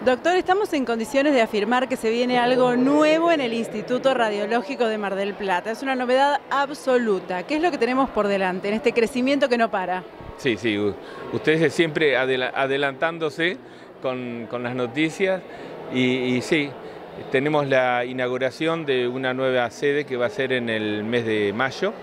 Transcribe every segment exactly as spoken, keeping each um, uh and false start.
Doctor, estamos en condiciones de afirmar que se viene algo nuevo en el Instituto Radiológico de Mar del Plata. Es una novedad absoluta. ¿Qué es lo que tenemos por delante en este crecimiento que no para? Sí, sí, ustedes siempre adelantándose con, con las noticias y, y sí, tenemos la inauguración de una nueva sede que va a ser en el mes de mayo.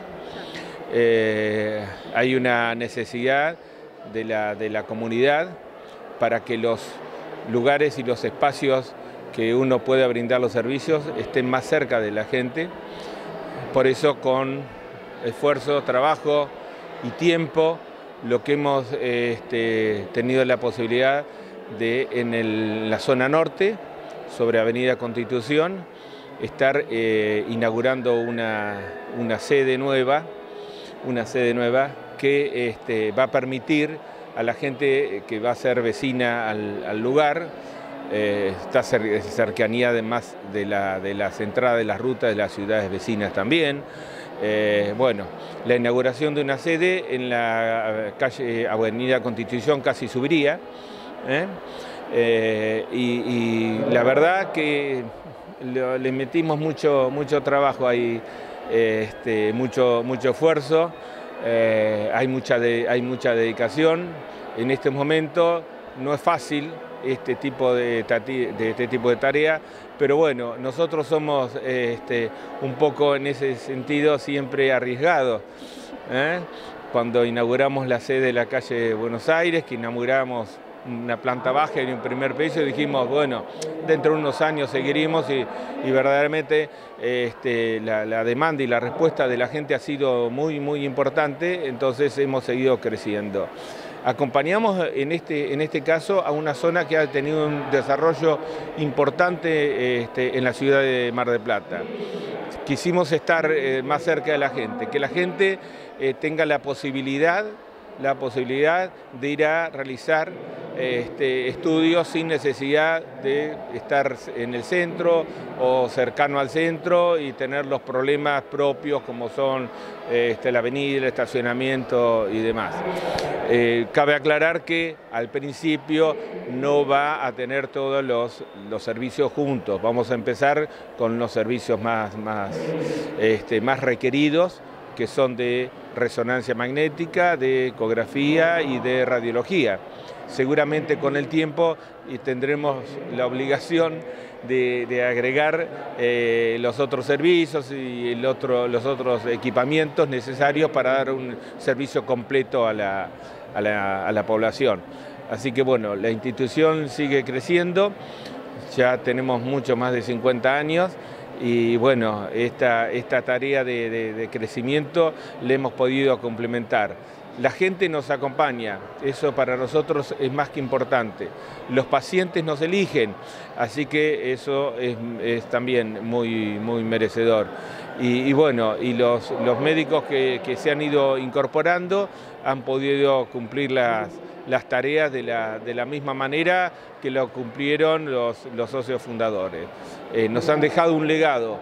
Eh, hay una necesidad de la, de la comunidad para que los lugares y los espacios que uno pueda brindar los servicios estén más cerca de la gente. Por eso, con esfuerzo, trabajo y tiempo, lo que hemos este, tenido la posibilidad de, en el, la zona norte, sobre Avenida Constitución, estar eh, inaugurando una, una sede nueva, una sede nueva que este, va a permitir a la gente que va a ser vecina al, al lugar, eh, está cer cercanía además de, la, de las entradas de las rutas de las ciudades vecinas también. Eh, bueno, la inauguración de una sede en la calle Avenida Constitución casi subiría, ¿eh? Eh, y, y la verdad que le, le metimos mucho, mucho trabajo ahí, eh, este, mucho, mucho esfuerzo. Eh, hay, mucha de, hay mucha dedicación. En este momento no es fácil este tipo de, de, este tipo de tarea, pero bueno, nosotros somos este, un poco en ese sentido siempre arriesgados. ¿eh? Cuando inauguramos la sede de la calle Buenos Aires, que inauguramos una planta baja y un primer piso, dijimos, bueno, dentro de unos años seguiremos y, y verdaderamente este, la, la demanda y la respuesta de la gente ha sido muy, muy importante, entonces hemos seguido creciendo. Acompañamos en este, en este caso a una zona que ha tenido un desarrollo importante este, en la ciudad de Mar del Plata. Quisimos estar eh, más cerca de la gente, que la gente eh, tenga la posibilidad la posibilidad de ir a realizar este, estudios sin necesidad de estar en el centro o cercano al centro y tener los problemas propios como son este, la avenida, el estacionamiento y demás. Eh, cabe aclarar que al principio no va a tener todos los, los servicios juntos. Vamos a empezar con los servicios más, más, este, más requeridos, que son de resonancia magnética, de ecografía y de radiología. Seguramente con el tiempo tendremos la obligación de, de agregar eh, los otros servicios y el otro, los otros equipamientos necesarios para dar un servicio completo a la, a la, a la población. Así que bueno, la institución sigue creciendo, ya tenemos mucho más de cincuenta años, y bueno, esta, esta tarea de, de, de crecimiento la hemos podido complementar. La gente nos acompaña, eso para nosotros es más que importante. Los pacientes nos eligen, así que eso es, es también muy, muy merecedor. Y, y bueno, y los, los médicos que, que se han ido incorporando han podido cumplir las, las tareas de la, de la misma manera que lo cumplieron los, los socios fundadores. Eh, nos han dejado un legado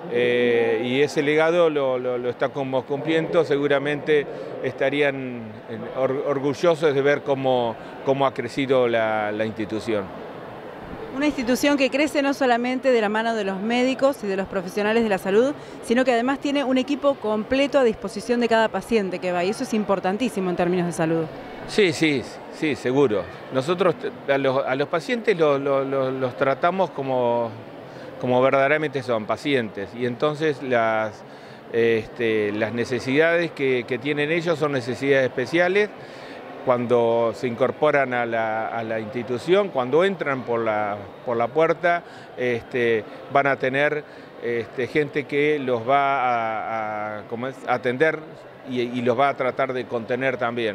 eh, y ese legado lo, lo, lo estamos cumpliendo. Seguramente estarían or, orgullosos de ver cómo, cómo ha crecido la, la institución. Una institución que crece no solamente de la mano de los médicos y de los profesionales de la salud, sino que además tiene un equipo completo a disposición de cada paciente que va, y eso es importantísimo en términos de salud. Sí, sí, sí, seguro. Nosotros a los, a los pacientes los, los, los tratamos como, como verdaderamente son, pacientes, y entonces las, este, las necesidades que, que tienen ellos son necesidades especiales. Cuando se incorporan a la, a la institución, cuando entran por la, por la puerta, este, van a tener este, gente que los va a, a, ¿cómo es? a atender y, y los va a tratar de contener también.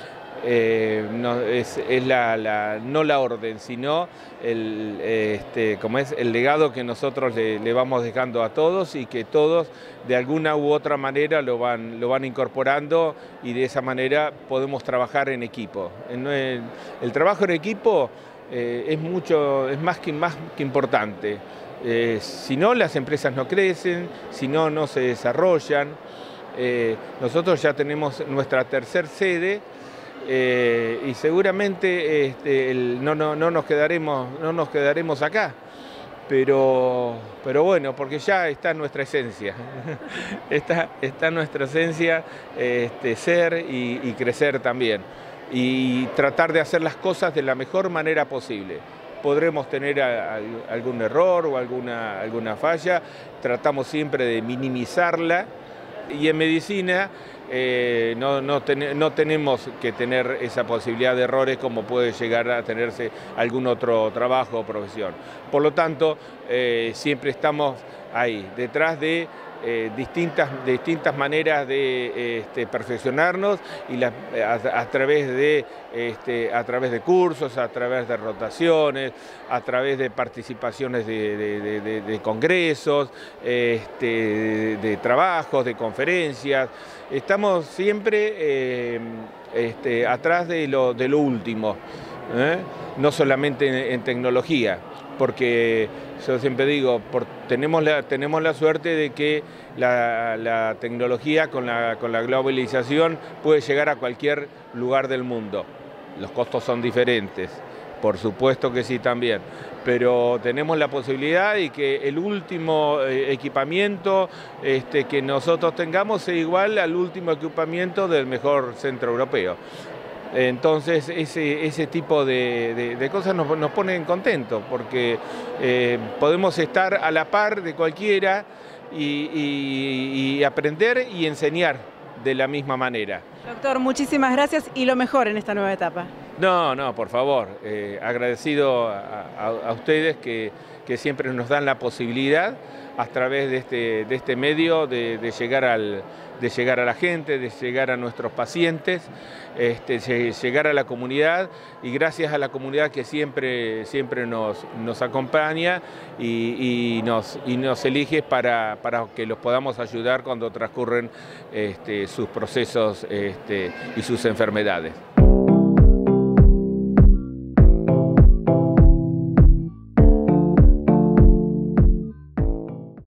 Eh, no, es, es la, la, no la orden, sino el, este, como es, el legado que nosotros le, le vamos dejando a todos y que todos de alguna u otra manera lo van, lo van incorporando, y de esa manera podemos trabajar en equipo. El, el, el trabajo en equipo eh, es, mucho, es más que, más que importante. Eh, si no, las empresas no crecen, si no, no se desarrollan. Eh, nosotros ya tenemos nuestra tercer sede. eh, y seguramente este, el, no, no, no, nos quedaremos, no nos quedaremos acá. Pero, pero bueno, porque ya está nuestra esencia, está, está nuestra esencia este, ser y, y crecer también, y tratar de hacer las cosas de la mejor manera posible. Podremos tener a, a, algún error o alguna, alguna falla, tratamos siempre de minimizarla, y en medicina eh, no, no, ten, no tenemos que tener esa posibilidad de errores como puede llegar a tenerse algún otro trabajo o profesión. Por lo tanto, eh, siempre estamos ahí, detrás de eh, distintas, distintas maneras de este, perfeccionarnos, y la, a, a, través de, este, a través de cursos, a través de rotaciones, a través de participaciones de, de, de, de congresos, este, de, de trabajos, de conferencias. Estamos siempre eh, este, atrás de lo, de lo último, ¿eh? No solamente en, en tecnología, porque yo siempre digo, por, tenemos, la, tenemos la suerte de que la, la tecnología con la, con la globalización puede llegar a cualquier lugar del mundo. Los costos son diferentes, por supuesto que sí también, pero tenemos la posibilidad de que el último eh, equipamiento este, que nosotros tengamos sea igual al último equipamiento del mejor centro europeo. Entonces ese, ese tipo de, de, de cosas nos, nos ponen contentos, porque eh, podemos estar a la par de cualquiera y, y, y aprender y enseñar de la misma manera. Doctor, muchísimas gracias y lo mejor en esta nueva etapa. No, no, por favor, eh, agradecido a, a, a ustedes que, que siempre nos dan la posibilidad a través de este, de este medio de, de, llegar al, de llegar a la gente, de llegar a nuestros pacientes, este, de llegar a la comunidad, y gracias a la comunidad que siempre, siempre nos, nos acompaña y, y, nos, y nos elige para, para que los podamos ayudar cuando transcurren este, sus procesos este, y sus enfermedades.